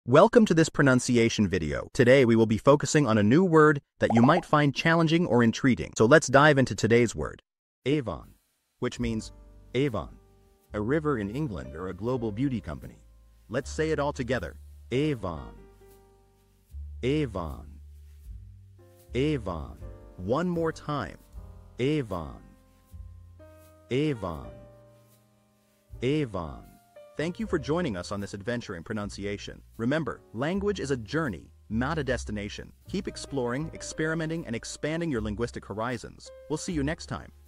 Welcome to this pronunciation video. Today we will be focusing on a new word that you might find challenging or intriguing. So let's dive into today's word. Avon, which means Avon, a river in England or a global beauty company. Let's say it all together. Avon. Avon. Avon. One more time. Avon. Avon. Avon. Thank you for joining us on this adventure in pronunciation. Remember, language is a journey, not a destination. Keep exploring, experimenting, and expanding your linguistic horizons. We'll see you next time.